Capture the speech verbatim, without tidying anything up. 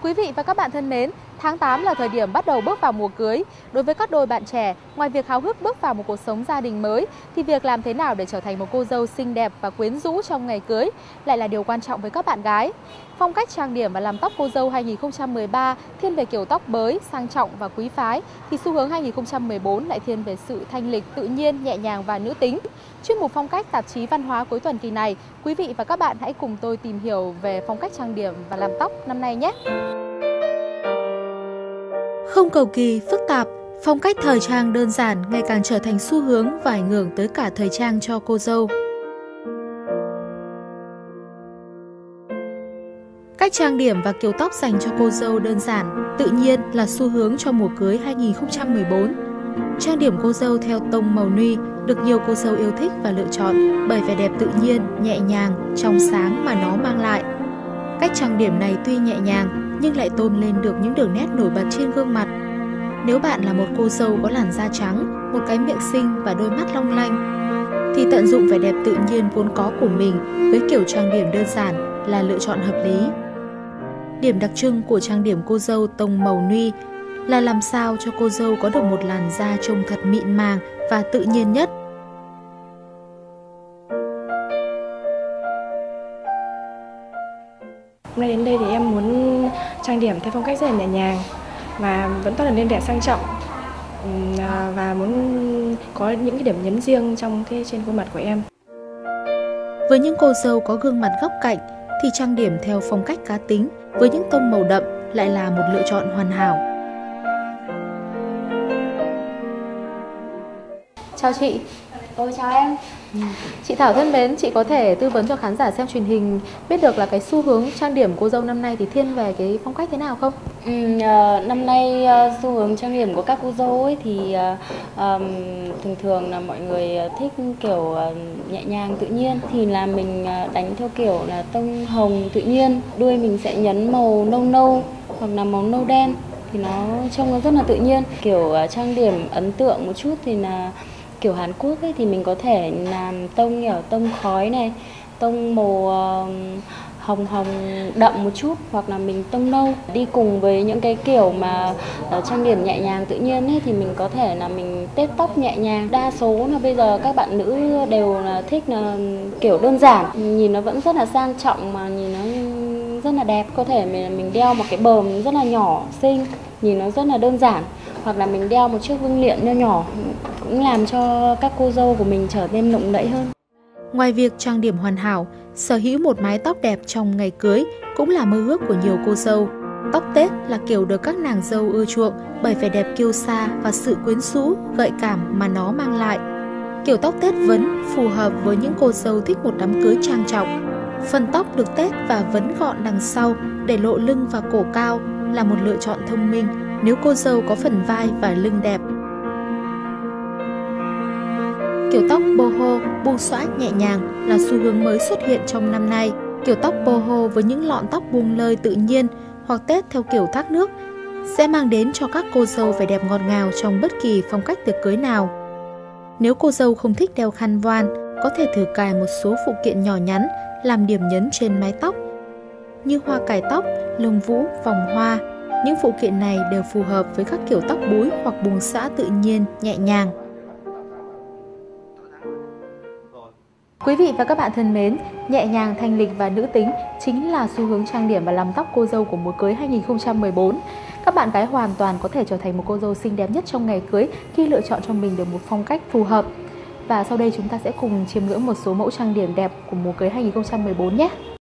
Quý vị và các bạn thân mến, tháng tám là thời điểm bắt đầu bước vào mùa cưới. Đối với các đôi bạn trẻ, ngoài việc háo hức bước vào một cuộc sống gia đình mới, thì việc làm thế nào để trở thành một cô dâu xinh đẹp và quyến rũ trong ngày cưới lại là điều quan trọng với các bạn gái. Phong cách trang điểm và làm tóc cô dâu hai nghìn không trăm mười ba thiên về kiểu tóc bới, sang trọng và quý phái, thì xu hướng hai nghìn không trăm mười bốn lại thiên về sự thanh lịch, tự nhiên, nhẹ nhàng và nữ tính. Chuyên mục phong cách tạp chí Văn hóa cuối tuần kỳ này, quý vị và các bạn hãy cùng tôi tìm hiểu về phong cách trang điểm và làm tóc năm nay nhé! Không cầu kỳ, phức tạp, phong cách thời trang đơn giản ngày càng trở thành xu hướng và ảnh hưởng tới cả thời trang cho cô dâu. Cách trang điểm và kiểu tóc dành cho cô dâu đơn giản, tự nhiên là xu hướng cho mùa cưới hai nghìn không trăm mười bốn. Trang điểm cô dâu theo tông màu nude được nhiều cô dâu yêu thích và lựa chọn bởi vẻ đẹp tự nhiên, nhẹ nhàng, trong sáng mà nó mang lại. Cách trang điểm này tuy nhẹ nhàng nhưng lại tôn lên được những đường nét nổi bật trên gương mặt. Nếu bạn là một cô dâu có làn da trắng, một cái miệng xinh và đôi mắt long lanh, thì tận dụng vẻ đẹp tự nhiên vốn có của mình với kiểu trang điểm đơn giản là lựa chọn hợp lý. Điểm đặc trưng của trang điểm cô dâu tông màu nude là làm sao cho cô dâu có được một làn da trông thật mịn màng và tự nhiên nhất. Hôm nay đến đây thì em muốn trang điểm theo phong cách rất là nhẹ nhàng và vẫn toát lên vẻ sang trọng, và muốn có những cái điểm nhấn riêng trong cái trên khuôn mặt của em. Với những cô dâu có gương mặt góc cạnh thì trang điểm theo phong cách cá tính với những tông màu đậm lại là một lựa chọn hoàn hảo. Chào chị. Ôi chào em. Chị Thảo thân mến, chị có thể tư vấn cho khán giả xem truyền hình biết được là cái xu hướng trang điểm cô dâu năm nay thì thiên về cái phong cách thế nào không? Ừ, uh, năm nay uh, xu hướng trang điểm của các cô dâu ấy thì uh, um, thường thường là mọi người thích kiểu uh, nhẹ nhàng tự nhiên, thì là mình uh, đánh theo kiểu là tông hồng tự nhiên, đuôi mình sẽ nhấn màu nâu nâu hoặc là màu nâu đen thì nó trông nó rất là tự nhiên. Kiểu uh, trang điểm ấn tượng một chút thì là kiểu Hàn Quốc ấy, thì mình có thể làm tông kiểu tông khói này, tông màu uh, hồng hồng đậm một chút, hoặc là mình tông nâu. Đi cùng với những cái kiểu mà uh, trang điểm nhẹ nhàng tự nhiên ấy, thì mình có thể là mình tết tóc nhẹ nhàng. Đa số là bây giờ các bạn nữ đều là thích là kiểu đơn giản, nhìn nó vẫn rất là sang trọng mà nhìn nó rất là đẹp. Có thể mình mình đeo một cái bờm rất là nhỏ xinh, nhìn nó rất là đơn giản, hoặc là mình đeo một chiếc vương miện nho nhỏ cũng làm cho các cô dâu của mình trở nên lộng lẫy hơn. Ngoài việc trang điểm hoàn hảo, sở hữu một mái tóc đẹp trong ngày cưới cũng là mơ ước của nhiều cô dâu. Tóc Tết là kiểu được các nàng dâu ưa chuộng bởi vẻ đẹp kiêu sa và sự quyến rũ, gợi cảm mà nó mang lại. Kiểu tóc Tết vấn phù hợp với những cô dâu thích một đám cưới trang trọng. Phần tóc được tết và vấn gọn đằng sau để lộ lưng và cổ cao là một lựa chọn thông minh nếu cô dâu có phần vai và lưng đẹp. Kiểu tóc boho buông xõa nhẹ nhàng là xu hướng mới xuất hiện trong năm nay. Kiểu tóc boho với những lọn tóc buông lơi tự nhiên hoặc tết theo kiểu thác nước sẽ mang đến cho các cô dâu vẻ đẹp ngọt ngào trong bất kỳ phong cách tiệc cưới nào. Nếu cô dâu không thích đeo khăn voan, có thể thử cài một số phụ kiện nhỏ nhắn làm điểm nhấn trên mái tóc như hoa cài tóc, lông vũ, vòng hoa. Những phụ kiện này đều phù hợp với các kiểu tóc búi hoặc buông xõa tự nhiên, nhẹ nhàng. Quý vị và các bạn thân mến, nhẹ nhàng, thanh lịch và nữ tính chính là xu hướng trang điểm và làm tóc cô dâu của mùa cưới hai nghìn không trăm mười bốn. Các bạn gái hoàn toàn có thể trở thành một cô dâu xinh đẹp nhất trong ngày cưới khi lựa chọn cho mình được một phong cách phù hợp. Và sau đây chúng ta sẽ cùng chiêm ngưỡng một số mẫu trang điểm đẹp của mùa cưới hai nghìn không trăm mười bốn nhé.